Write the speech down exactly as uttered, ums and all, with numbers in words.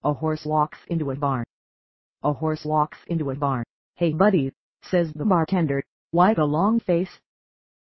A horse walks into a barn. A horse walks into a barn. "Hey buddy," says the bartender, "wipe a long face."